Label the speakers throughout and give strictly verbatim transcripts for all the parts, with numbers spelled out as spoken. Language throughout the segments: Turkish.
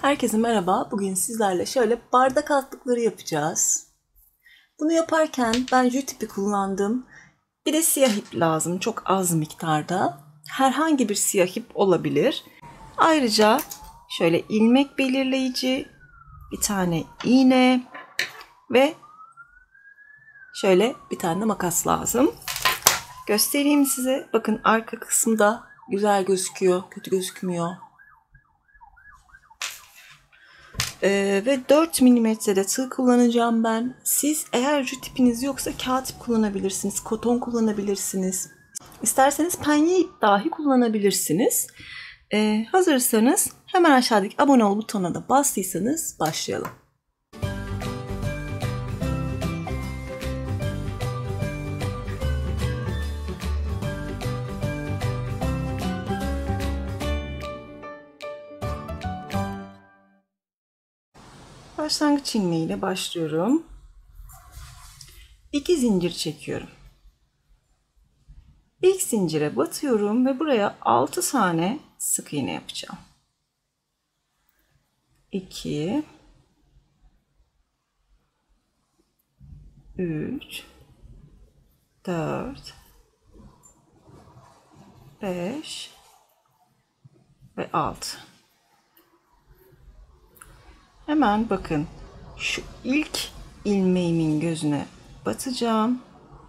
Speaker 1: Herkese merhaba. Bugün sizlerle şöyle bardak altlıkları yapacağız. Bunu yaparken ben jüt ipi kullandım. Bir de siyah ip lazım. Çok az miktarda. Herhangi bir siyah ip olabilir. Ayrıca şöyle ilmek belirleyici, bir tane iğne ve şöyle bir tane de makas lazım. Göstereyim size. Bakın arka kısımda güzel gözüküyor. Kötü gözükmüyor. Ee, ve dört milimetrede tığ kullanacağım ben. Siz eğer jüt ipiniz yoksa kağıt ip kullanabilirsiniz, koton kullanabilirsiniz. İsterseniz penye ip dahi kullanabilirsiniz. Ee, hazırsanız hemen aşağıdaki abone ol butonuna da bastıysanız başlayalım. Başlangıç ilmeğiyle başlıyorum. İki zincir çekiyorum. İlk zincire batıyorum ve buraya altı tane sık iğne yapacağım. iki üç dört beş ve altı. Hemen bakın şu ilk ilmeğimin gözüne batacağım.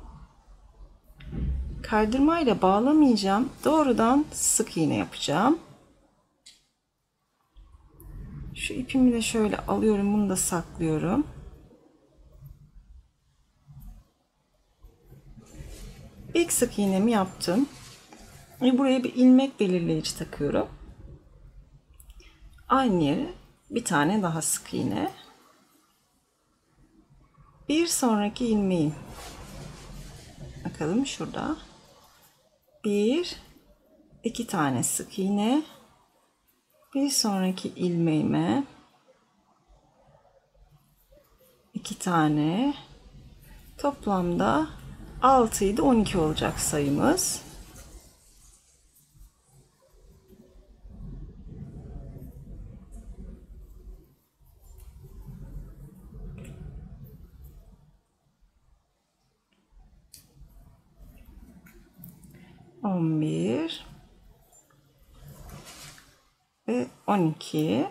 Speaker 1: Kaydırmayla bağlamayacağım. Doğrudan sık iğne yapacağım. Şu ipimi de şöyle alıyorum. Bunu da saklıyorum. İlk sık iğnemi yaptım. Ve buraya bir ilmek belirleyici takıyorum. Aynı yere bir tane daha sık iğne. Bir sonraki ilmeğim. Bakalım şurada. Bir, iki tane sık iğne. Bir sonraki ilmeğime iki tane. Toplamda altı idi, on iki olacak sayımız. on bir ve on iki.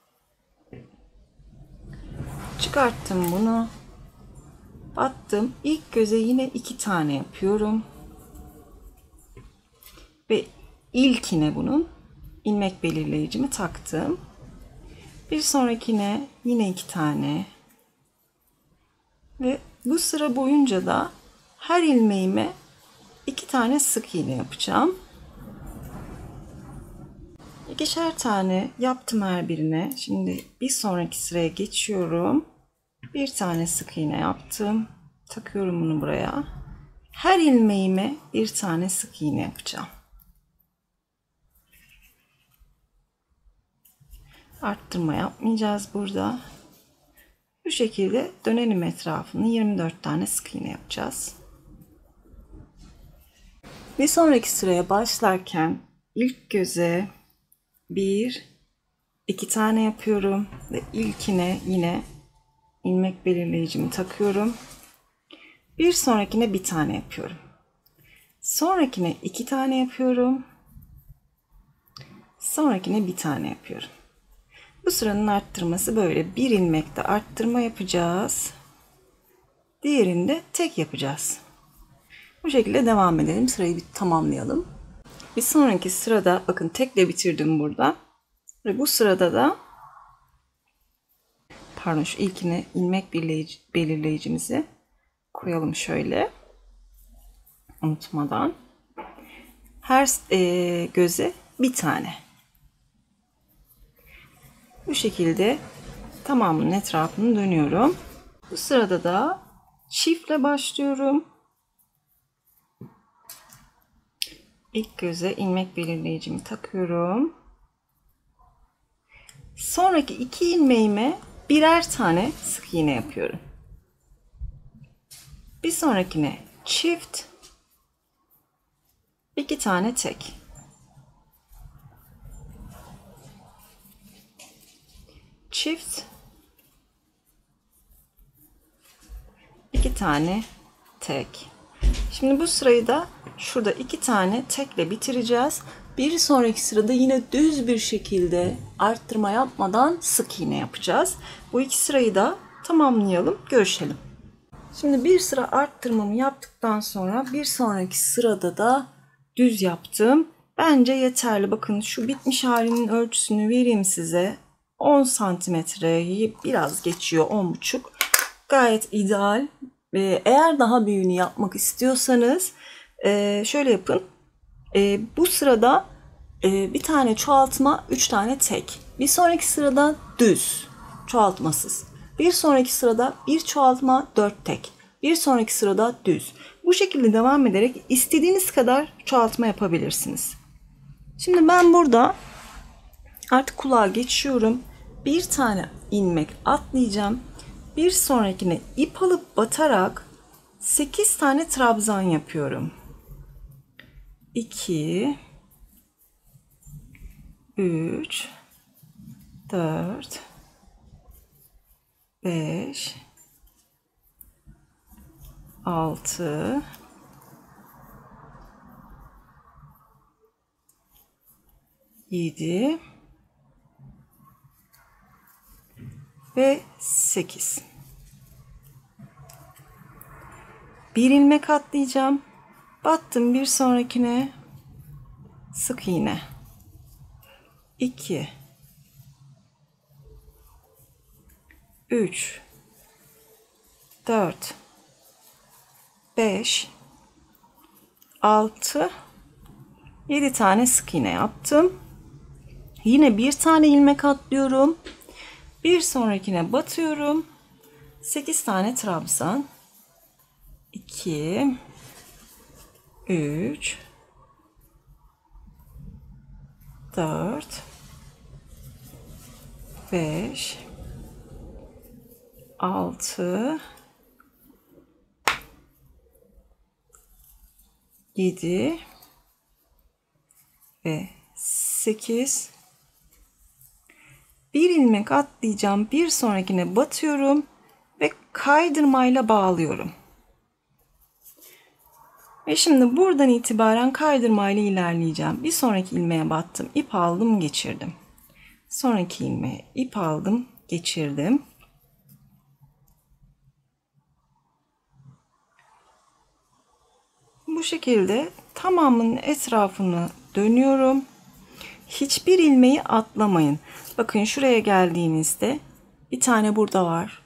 Speaker 1: Çıkarttım bunu. Battım. İlk göze yine iki tane yapıyorum. Ve ilkine bunun ilmek belirleyicimi taktım. Bir sonrakine yine iki tane. Ve bu sıra boyunca da her ilmeğime iki tane sık iğne yapacağım. İkişer tane yaptım her birine. Şimdi bir sonraki sıraya geçiyorum. Bir tane sık iğne yaptım. Takıyorum bunu buraya. Her ilmeğime bir tane sık iğne yapacağım. Arttırma yapmayacağız burada. Bu şekilde dönelim etrafını. yirmi dört tane sık iğne yapacağız. Bir sonraki sıraya başlarken ilk göze bir, iki tane yapıyorum ve ilkine yine ilmek belirleyicimi takıyorum. Bir sonrakine bir tane yapıyorum. Sonrakine iki tane yapıyorum. Sonrakine bir tane yapıyorum. Bu sıranın arttırması böyle. Bir ilmekte arttırma yapacağız. Diğerinde tek yapacağız. Bu şekilde devam edelim. Sırayı bir tamamlayalım. Bir sonraki sırada bakın tekle bitirdim burada. Ve bu sırada da pardon şu ilkine ilmek belirleyici, belirleyicimizi koyalım şöyle. Unutmadan. Her e, göze bir tane. Bu şekilde tamamının etrafını dönüyorum. Bu sırada da çiftle başlıyorum. İlk göze ilmek belirleyicimi takıyorum. Sonraki iki ilmeğime birer tane sık iğne yapıyorum. Bir sonrakine çift, iki tane tek. çift, iki tane tek. Şimdi bu sırayı da şurada iki tane tekle bitireceğiz. Bir sonraki sırada yine düz bir şekilde arttırma yapmadan sık iğne yapacağız. Bu iki sırayı da tamamlayalım, görüşelim. Şimdi bir sıra arttırmamı yaptıktan sonra bir sonraki sırada da düz yaptım. Bence yeterli. Bakın şu bitmiş halinin ölçüsünü vereyim size. on santimetreyi biraz geçiyor, on buçuk. Gayet ideal. Eğer daha büyüğünü yapmak istiyorsanız şöyle yapın. Bu sırada bir tane çoğaltma, üç tane tek. Bir sonraki sırada düz, çoğaltmasız. Bir sonraki sırada bir çoğaltma, dört tek. Bir sonraki sırada düz. Bu şekilde devam ederek istediğiniz kadar çoğaltma yapabilirsiniz. Şimdi ben burada artık kulağa geçiyorum. Bir tane ilmek atlayacağım. Bir sonrakine ip alıp batarak sekiz tane trabzan yapıyorum. iki, üç, dört, beş, altı, yedi ve sekiz. Bir ilmek atlayacağım. Battım bir sonrakine, sık iğne. iki, üç, dört, beş, altı, yedi tane sık iğne yaptım. Yine bir tane ilmek atlıyorum. Bir sonrakine batıyorum. sekiz tane trabzan. iki, üç, dört, beş, altı, yedi ve sekiz. Bir ilmek atlayacağım. Bir sonrakine batıyorum ve kaydırmayla bağlıyorum. Ve şimdi buradan itibaren kaydırmayla ilerleyeceğim. Bir sonraki ilmeğe battım, ip aldım, geçirdim. Sonraki ilmeğe ip aldım, geçirdim. Bu şekilde tamamının etrafını dönüyorum. Hiçbir ilmeği atlamayın. Bakın şuraya geldiğinizde bir tane burada var.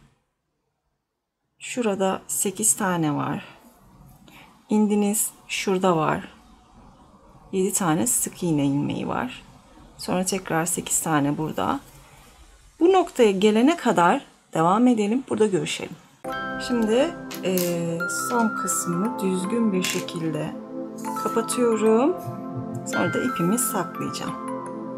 Speaker 1: Şurada sekiz tane var. İndiniz, şurada var. yedi tane sık iğne ilmeği var. Sonra tekrar sekiz tane burada. Bu noktaya gelene kadar devam edelim. Burada görüşelim. Şimdi e, son kısmını düzgün bir şekilde kapatıyorum. Sonra da ipimi saklayacağım.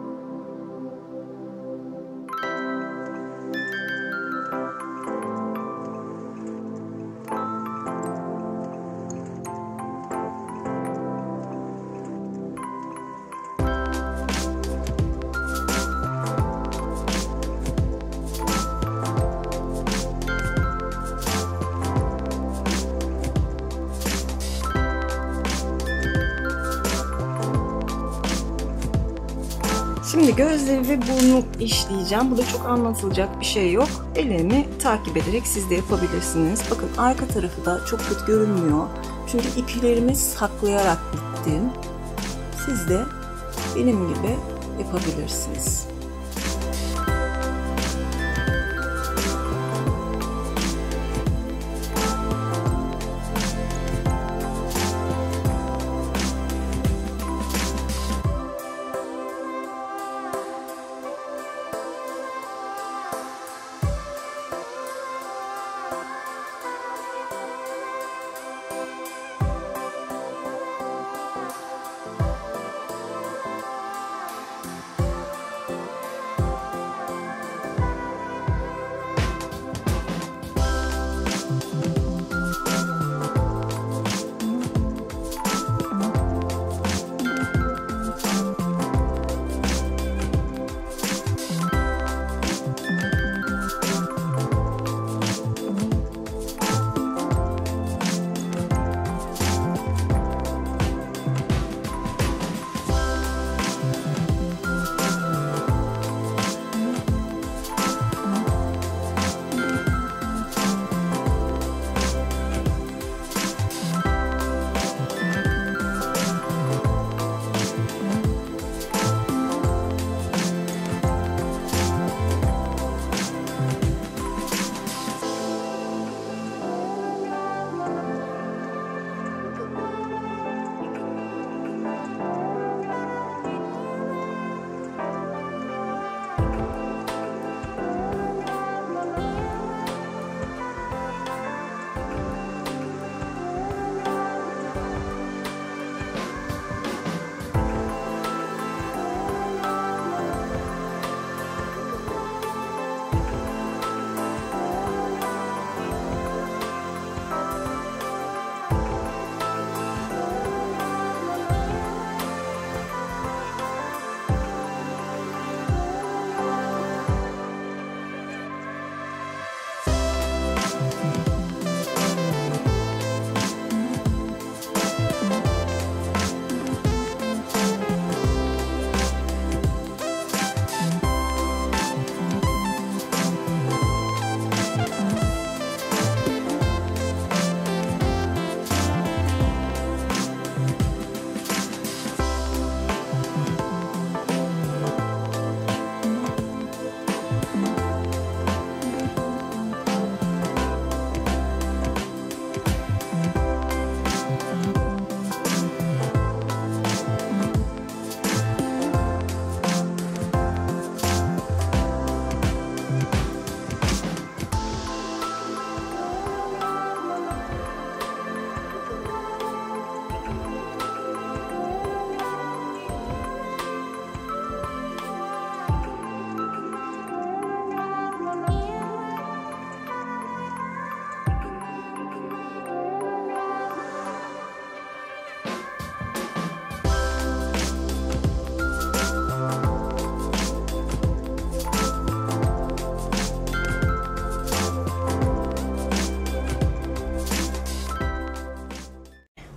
Speaker 1: Şimdi gözleri ve burnu işleyeceğim. Burada çok anlatılacak bir şey yok. Ellerimi takip ederek siz de yapabilirsiniz. Bakın arka tarafı da çok kötü görünmüyor. Çünkü iplerimi saklayarak gittim. Siz de benim gibi yapabilirsiniz.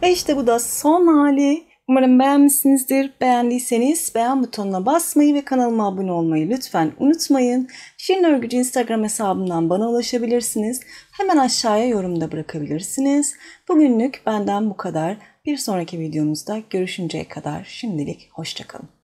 Speaker 1: Ve işte bu da son hali. Umarım beğenmişsinizdir. Beğendiyseniz beğen butonuna basmayı ve kanalıma abone olmayı lütfen unutmayın. Şirin Örgücü Instagram hesabımdan bana ulaşabilirsiniz. Hemen aşağıya yorumda bırakabilirsiniz. Bugünlük benden bu kadar. Bir sonraki videomuzda görüşünceye kadar şimdilik hoşça kalın.